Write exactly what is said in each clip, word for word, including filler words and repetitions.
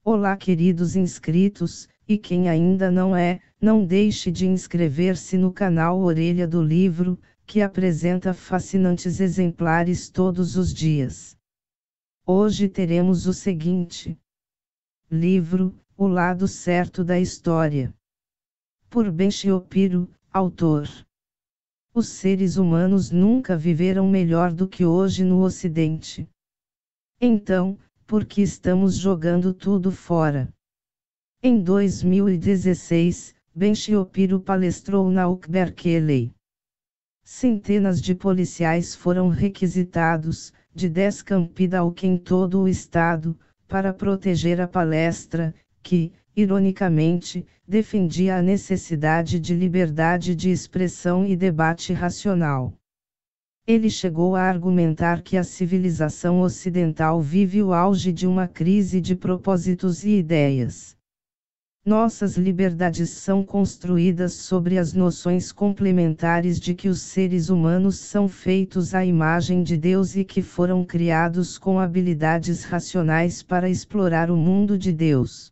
Olá, queridos inscritos, e quem ainda não é, não deixe de inscrever-se no canal Orelha do Livro, que apresenta fascinantes exemplares todos os dias. Hoje teremos o seguinte livro, O Lado Certo da História. Por Ben Shapiro, autor. Os seres humanos nunca viveram melhor do que hoje no Ocidente. Então, por que estamos jogando tudo fora? Em dois mil e dezesseis, Ben Shapiro palestrou na U C Berkeley. Centenas de policiais foram requisitados, de dez campi da U C em todo o estado, para proteger a palestra, que, ironicamente, defendia a necessidade de liberdade de expressão e debate racional. Ele chegou a argumentar que a civilização ocidental vive o auge de uma crise de propósitos e ideias. Nossas liberdades são construídas sobre as noções complementares de que os seres humanos são feitos à imagem de Deus e que foram criados com habilidades racionais para explorar o mundo de Deus.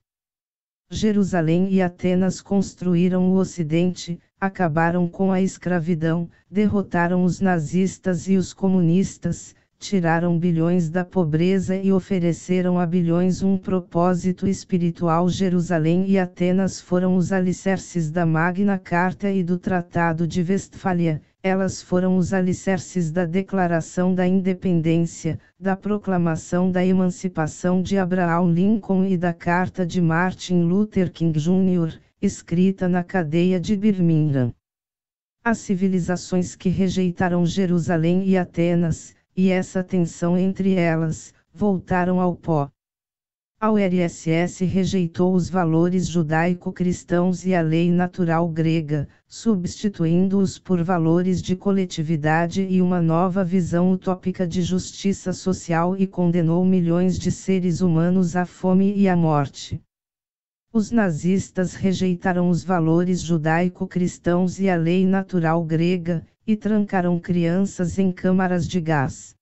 Jerusalém e Atenas construíram o Ocidente, acabaram com a escravidão, derrotaram os nazistas e os comunistas, tiraram bilhões da pobreza e ofereceram a bilhões um propósito espiritual. Jerusalém e Atenas foram os alicerces da Magna Carta e do Tratado de Westfália. Elas foram os alicerces da Declaração da Independência, da Proclamação da Emancipação de Abraham Lincoln e da Carta de Martin Luther King Júnior, escrita na cadeia de Birmingham. As civilizações que rejeitaram Jerusalém e Atenas, e essa tensão entre elas, voltaram ao pó. A U R S S rejeitou os valores judaico-cristãos e a lei natural grega, substituindo-os por valores de coletividade e uma nova visão utópica de justiça social e condenou milhões de seres humanos à fome e à morte. Os nazistas rejeitaram os valores judaico-cristãos e a lei natural grega, e trancaram crianças em câmaras de gás.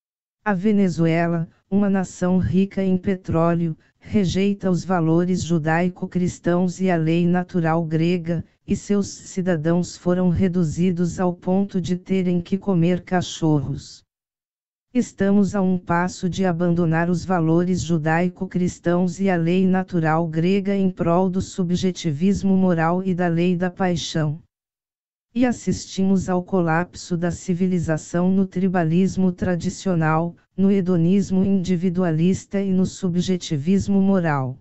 A Venezuela, uma nação rica em petróleo, rejeita os valores judaico-cristãos e a lei natural grega, e seus cidadãos foram reduzidos ao ponto de terem que comer cachorros. Estamos a um passo de abandonar os valores judaico-cristãos e a lei natural grega em prol do subjetivismo moral e da lei da paixão. E assistimos ao colapso da civilização no tribalismo tradicional, no hedonismo individualista e no subjetivismo moral.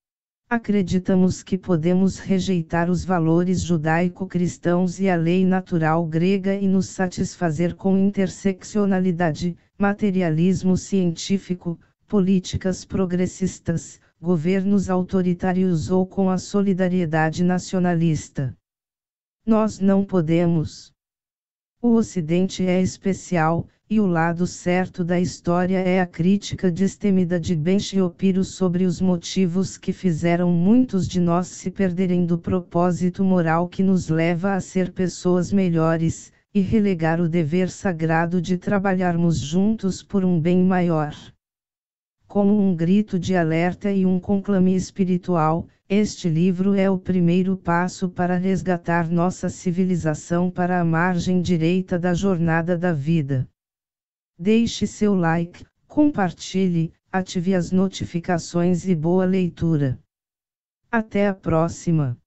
Acreditamos que podemos rejeitar os valores judaico-cristãos e a lei natural grega e nos satisfazer com interseccionalidade, materialismo científico, políticas progressistas, governos autoritários ou com a solidariedade nacionalista. Nós não podemos. O Ocidente é especial, e o lado certo da história é a crítica destemida de Ben Shapiro sobre os motivos que fizeram muitos de nós se perderem do propósito moral que nos leva a ser pessoas melhores, e relegar o dever sagrado de trabalharmos juntos por um bem maior. Como um grito de alerta e um conclame espiritual, este livro é o primeiro passo para resgatar nossa civilização para a margem direita da jornada da vida. Deixe seu like, compartilhe, ative as notificações e boa leitura. Até a próxima!